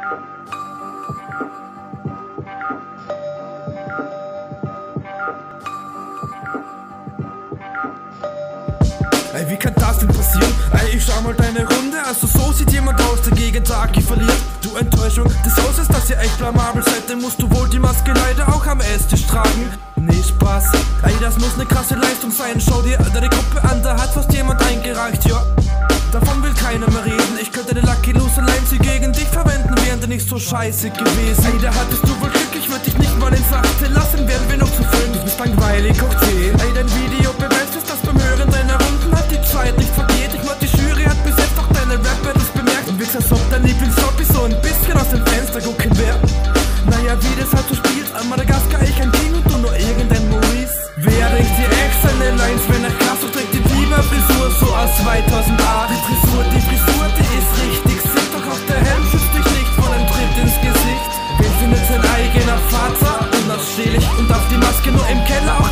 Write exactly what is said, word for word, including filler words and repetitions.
Ey, wie kann das denn passieren? Ey, ich schau mal deine Runde, also so sieht jemand aus, der gegen Taki verliert. Du Enttäuschung des Hauses, dass ihr echt blamabel seid, dann musst du wohl die Maske leider auch am Esstisch tragen. Nee, Spaß, ey, das muss ne krasse Leistung sein. Schau dir deine Gruppe an, da hat fast jemand eingereicht, ja. Davon will keiner mehr reden, ich könnte eine Lucky Loser Line sie gegen dich verwenden, wären die nicht so scheiße gewesen. Ey, da hattest du wohl Glück, ich würd dich nicht mal ins Achte lassen, werden wir noch zu füllen. Du bist langweilig, hoch zehn. Ey, dein Video beweist es, dass beim Hören deiner Runden halt die Zeit nicht vergeht. Ich mein, die Jury hat bis jetzt auch deine Rap-Battles bemerkt und wirkst, als ob dein Lieblingshobby so ein bisschen aus dem Fenster gucken wär. Naja, wie das halt so spielt, an Madagaskar ich ein King und du nur irgendein Maurice. Wer denkt dir echt seine Lines, wenn er krass und trägt die Biber-Frisur so aus zweitausendacht? Die Frisur, die Frisur, die ist richtig sick, doch auch der Helm schützt dich nicht vor einem Tritt ins Gesicht. Wen findet sein eigener Vater? Unausstehlich und auf die Maske nur im Keller